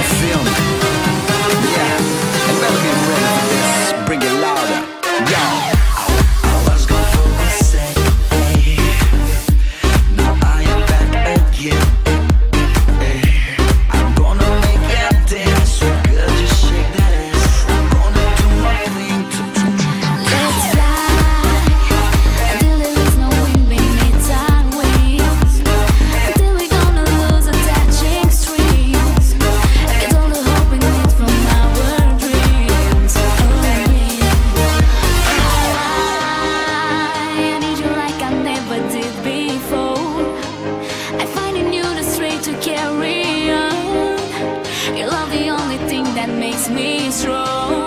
feel me? Yeah, and better get ready for this. Bring it louder, yo. I was gone for a sec, now I am back again. I'm gonna make that dance so good, just shake that ass. I'm gonna do my thing to Let's fly until there is no wind beneath our wings, until we're gonna lose attaching strings. Get all the hope we need from our dreams. I need you like I never did before. I find in you the strength to carry on. Your love the only thing that makes me strong.